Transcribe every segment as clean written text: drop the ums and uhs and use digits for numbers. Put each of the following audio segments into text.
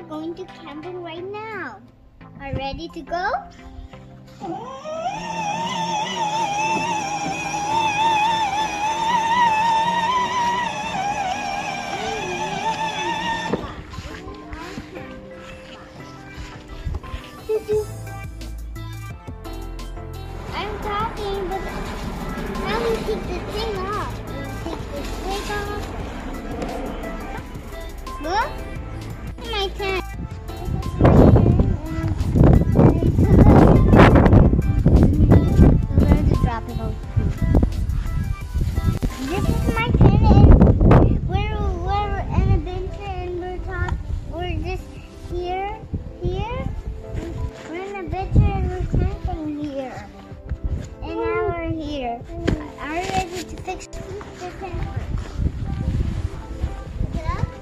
going to camping right now. Are you ready to go? I'm talking, but how do you take the thing off? Take this wig off. Look, my tent. This is my tent, and we're an adventure, and we're just here. We're an adventure, and we're camping here. And now we're here. Are you ready to fix the tent first? Pick it up.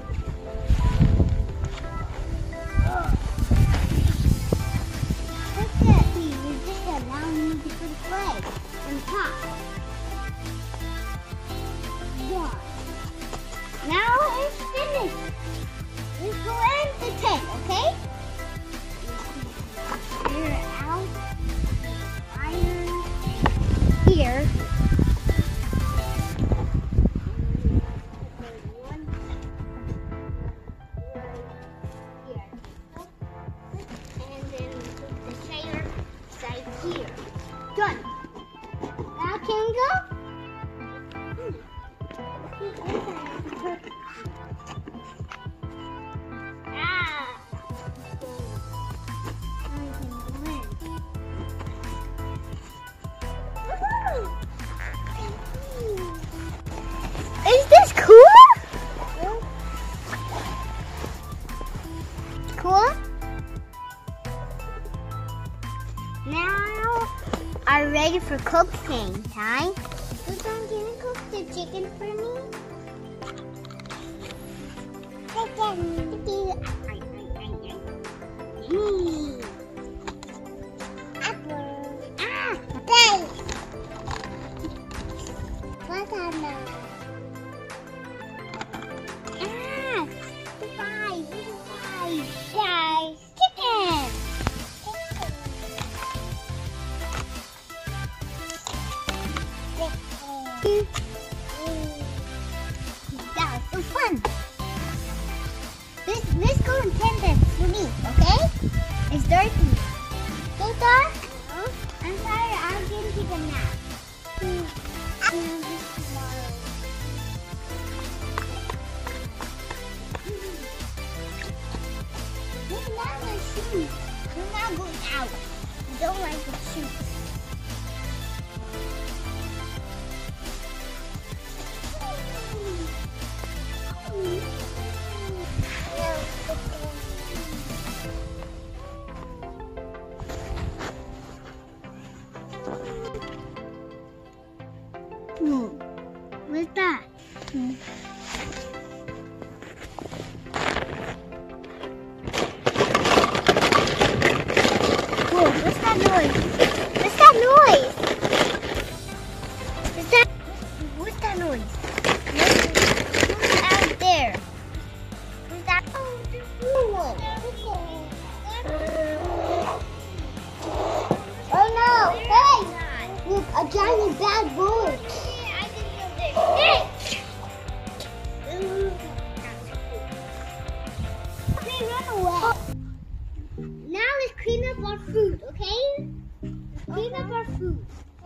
Look at me. You're just allowing me to put a flag on top. Done. Now it's finished. Let's go in the tent, okay? You're out. Iron here. And then we put the trailer right here. Done. Now can we go? Is this cool? Cool? Now, are you ready for cooking time? Sultan, can you cook the chicken for me? Apple. Thanks. Watermelon. Guys, chicken. That was so fun. Let's go and tent this for me, okay? It's dirty. Sultan? I'm sorry, I'm going to take a nap. We're not going out. We don't like the shoes. What's that? Whoa, what's that noise? What's that noise? What's that noise? Who's out there? Who's that? Oh, there's blue one. Oh no! Hey! Look, a giant bad boy. Yeah, I can feel this. Hey! Okay, run away. Now let's clean up our food, okay? Clean up our food.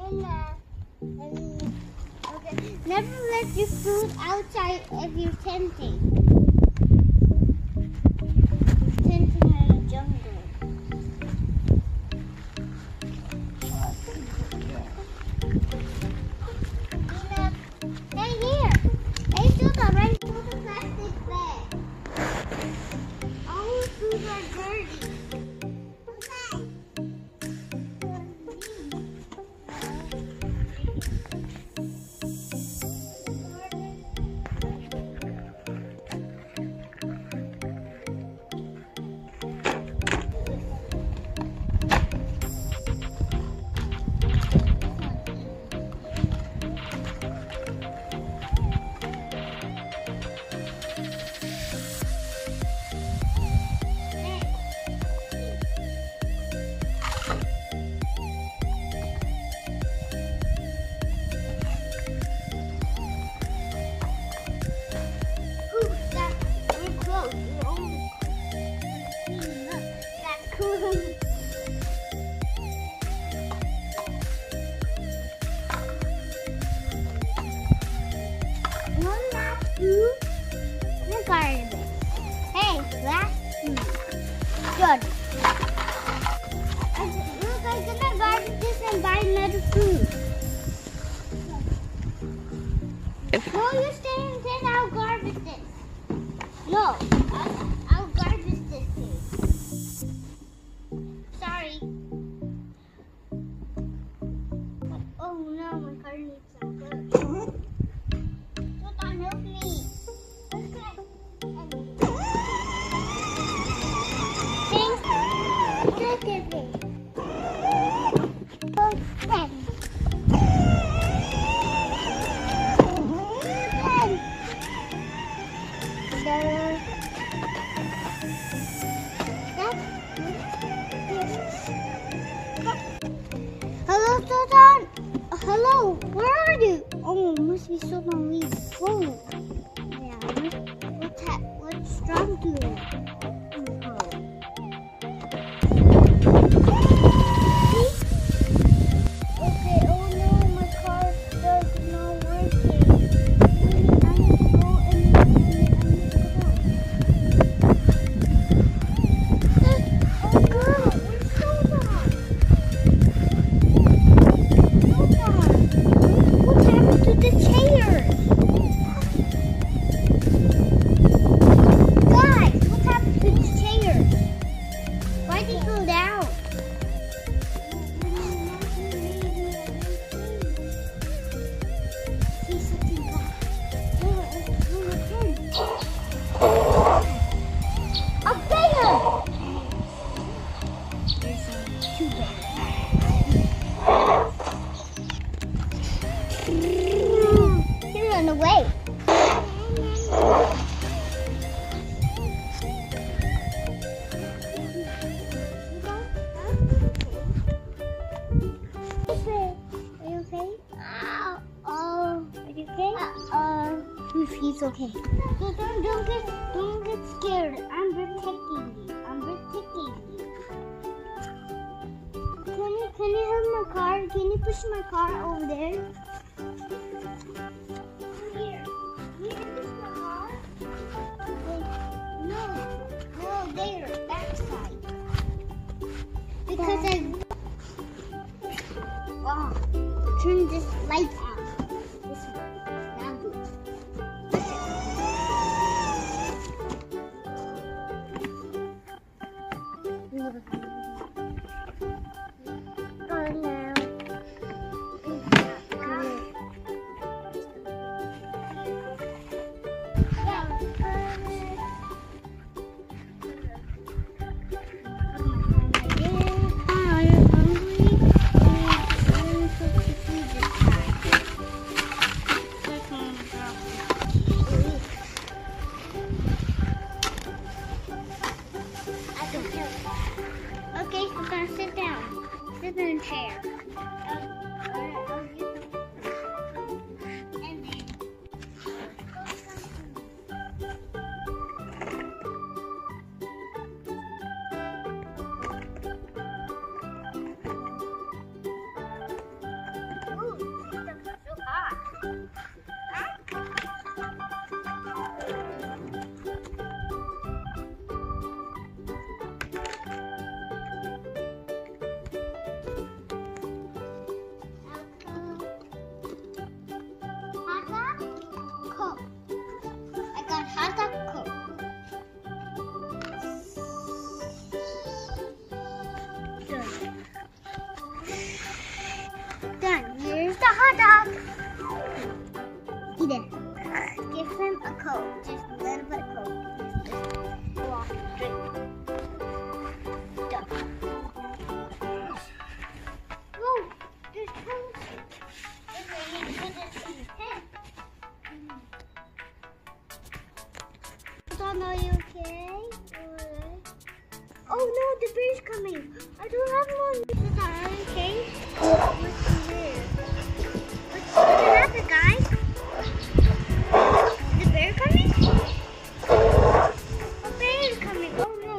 Okay. Never let your food outside if you're tenting. Tenting in the jungle. Hey, here. Hey, Sultan, right here. Put the plastic bag. All the food are dirty. One last food. And a garbage. Hey, last food. Good. Look, I'm gonna garbage this and buy another food. No, you stay and then I'll garbage this. No, I'll garbage this thing. Sorry. Oh no, my car needs some food. Sultan, help me. Okay. Thanks. Look at me. Hello, Sultan. Hello, where are you? Oh, must be Sultan leaving. Oh, yeah. What's wrong to it? Okay. Oh no, my car does not working. I need to go and I need to go back. Oh girl, where's Sultan? What happened to the chairs? Guys, what happened to the chairs? Why did they go down? See something back. A bear! There's two bears. He ran away. Are you okay? Oh, are you okay? He's okay. So don't get scared. I'm protecting you. Can you help my car? Can you push my car over there? Here. Can you push my car? No, there, that side. Because turn this light on. This one. Now do it. Oh no. Okay, so now sit down. Sit in a chair. I'll get them. And then. Ooh, that's so hot. Hot dog Coke. Done. Here's the hot dog. Eat it. Give him a Coke. Just a little bit of Coke. Just walk, drink. Done. Whoa, there's Coke. Okay, you need to put this in his head. Are you okay? Oh no, the bear's coming. I don't have one. Are you okay? What's here? What's happened, guys? Is the bear coming? A bear is coming. Oh no.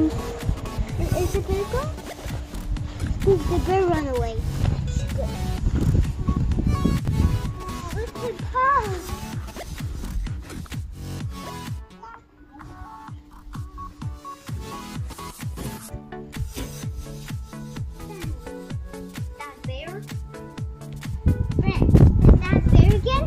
Is it gonna go? Did the bird run away? Look at paws. That bear? Brent, is that bear again?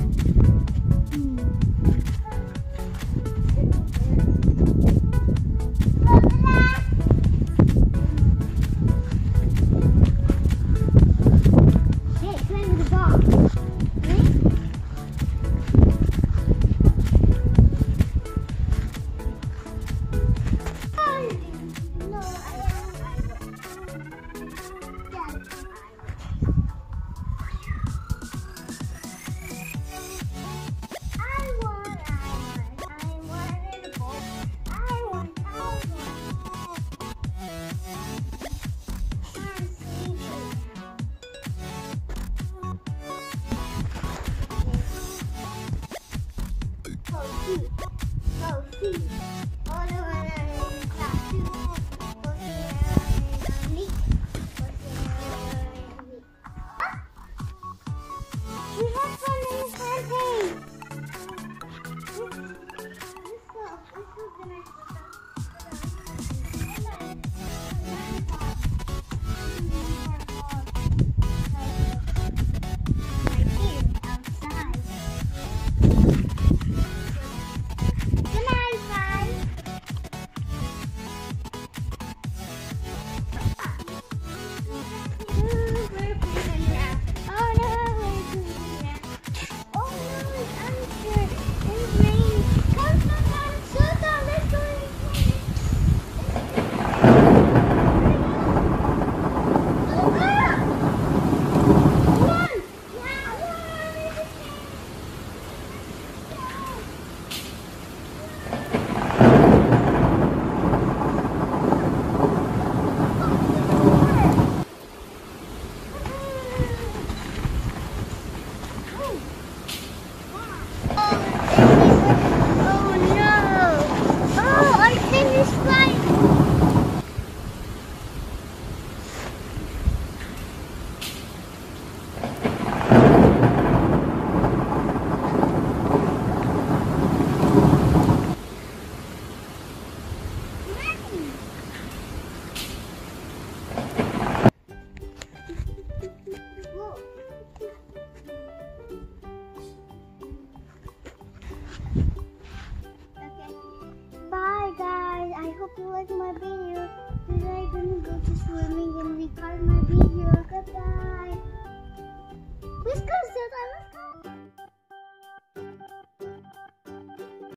Hope you like my video. Today I'm gonna go to swimming and record my video. Goodbye. Let's go, Sultan. Let's go.